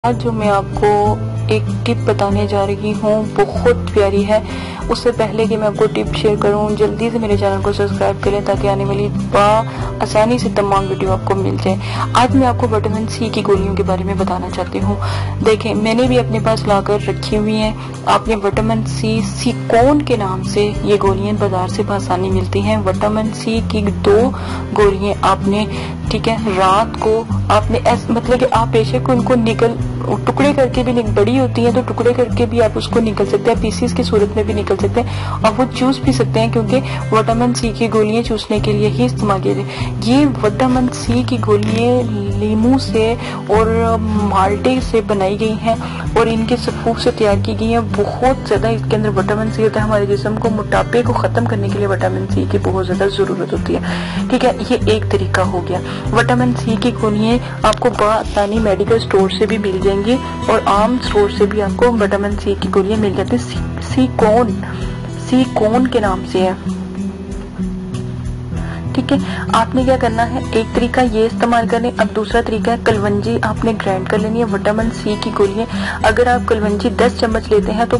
आज जो मैं आपको एक टिप बताने जा रही हूँ बहुत प्यारी है। उससे पहले कि मैं आपको टिप शेयर करूँ, जल्दी से मेरे चैनल को सब्सक्राइब करें ताकि आने वाली आसानी से तमाम वीडियो आपको मिल जाए। आज मैं आपको विटामिन सी की गोलियों के बारे में बताना चाहती हूँ। देखें, मैंने भी अपने पास लाकर रखी हुई हैं। आपने विटामिन सी सिकोन के नाम से ये गोलियां बाजार से आसानी मिलती हैं। विटामिन सी की 2 गोलियां आपने, ठीक है, रात को आपने मतलब कि आप बेशक उनको टुकड़े करके भी, बड़ी होती है तो टुकड़े करके भी आप उसको निकल सकते हैं, पीसीस की सूरत में भी निकल सकते हैं और वो चूस भी सकते हैं, क्योंकि विटामिन सी की गोलियां चूसने के लिए ही इस्तेमाल की जाती। ये विटामिन सी की गोलियां लीमू से और माल्टे से बनाई गई हैं और इनके सफूफ से तैयार की गई हैं। बहुत ज्यादा इसके अंदर विटामिन सी होता है। हमारे जिस्म को मोटापे को खत्म करने के लिए विटामिन सी की बहुत ज्यादा जरूरत होती है, ठीक है। ये एक तरीका हो गया। विटामिन सी की गोलियां आपको बआसानी मेडिकल स्टोर से भी मिल जाएंगी और आम स्टोर से भी आपको विटामिन सी की गोलियां मिल जाती है। सिकोन के नाम से है, ठीक है। आपने क्या करना है, एक तरीका ये इस्तेमाल करें। अब दूसरा तरीका है कलवंजी आपने ग्राइंड कर लेनी है। विटामिन सी की गोलियां, अगर आप कलवंजी 10 चम्मच लेते हैं तो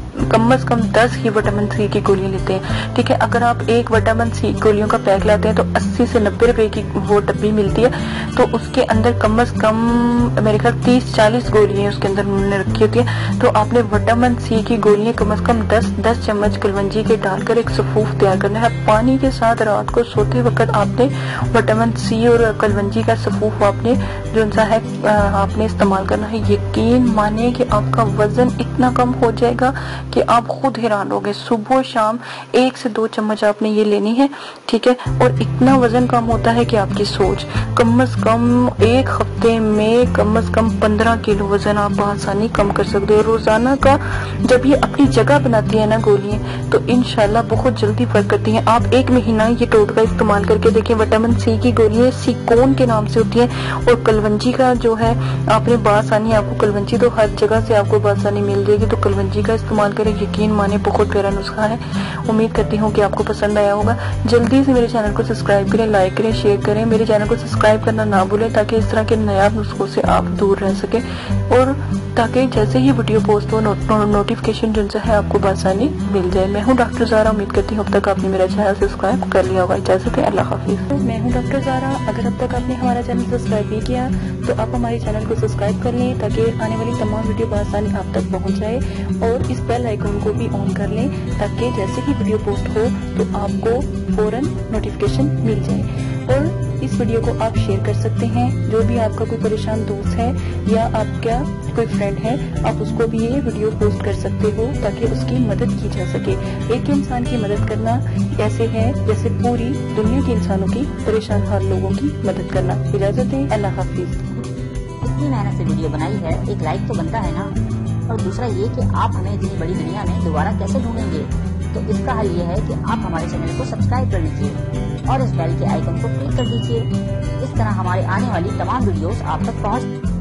कम से कम 10 ही विटामिन सी की गोलियां लेते हैं, ठीक है। अगर आप एक विटामिन सी गोलियों का पैक लाते हैं तो 80 से 90 रुपए की वो डब्बी मिलती है, तो उसके अंदर कम से कम मेरे ख्याल 30-40 गोलियां उसके अंदर उन्होंने रखी होती है। तो आपने विटामिन सी की गोलियां कम से कम 10 चम्मच कलवंजी के डालकर एक सफूफ तैयार करना है। पानी के साथ रात को सोते वक्त आपने विटामिन सी और कलवंजी का सफूफ आपने जो सा है आपने इस्तेमाल करना है। यकीन मानिए कि आपका वजन इतना कम हो जाएगा कि आप खुद हैरान होगे। सुबह शाम 1 से 2 चम्मच आपने ये लेनी है, ठीक है। और इतना वजन कम होता है कि आपकी सोच, कम से कम 1 हफ्ते में कम से कम 15 किलो वजन आप आसानी कम कर सकते हो। रोजाना का जब ये अपनी जगह बनाती है ना गोलियां, तो इंशाल्लाह बहुत जल्दी फर्क करती हैं। आप 1 महीना ये टोटका इस्तेमाल करके देखें। विटामिन सी की गोलियां सिकोन के नाम से होती है और कलवंजी का जो है आपने बासानी, आपको कलवंजी तो हर जगह से आपको बासानी मिल जाएगी, तो कलवंजी का इस्तेमाल करें। यकीन माने बहुत प्यारा नुस्खा है। उम्मीद करती हूँ कि आपको पसंद आया होगा। जल्दी से मेरे चैनल को सब्सक्राइब करें, लाइक करें, शेयर करें। मेरे चैनल को सब्सक्राइब करना ना भूलें ताकि इस तरह के नया नुस्खों से आप दूर रह सके और ताकि जैसे ही वीडियो पोस्ट हो नोटिफिकेशन जिनसे है आपको बासानी मिल जाए। मैं हूँ डॉक्टर ज़ारा। उम्मीद करती हूँ अब तक आपने मेरा चैनल सब्सक्राइब कर लिया होगा। इजाजत है, अल्लाह हाफिज। मैं हूँ डॉक्टर ज़ारा। अगर अब तक आपने हमारा चैनल सब्सक्राइब नहीं किया तो आप हमारे चैनल को सब्सक्राइब कर लें ताकि आने वाली तमाम वीडियो बासानी आप तक पहुँच जाए और इस बेल आइकन को भी ऑन कर लें ताकि जैसे ही वीडियो पोस्ट हो तो आपको फौरन नोटिफिकेशन मिल जाए। और इस वीडियो को आप शेयर कर सकते हैं। जो भी आपका कोई परेशान दोस्त है या आपका कोई फ्रेंड है, आप उसको भी ये वीडियो पोस्ट कर सकते हो ताकि उसकी मदद की जा सके। एक इंसान की मदद करना ऐसे है जैसे पूरी दुनिया के इंसानों की परेशान हाल लोगों की मदद करना। इजाजत है, अल्लाह हाफिज। इतनी मेहनत से वीडियो बनाई है, एक लाइक तो बनता है ना। और दूसरा ये कि आप हमें इतनी बड़ी दुनिया में दोबारा कैसे ढूंढेंगे, तो इसका हल ये है कि आप हमारे चैनल को सब्सक्राइब कर लीजिए और इस बेल के आइकन को क्लिक कर दीजिए। इस तरह हमारे आने वाली तमाम वीडियोस आप तक पहुंच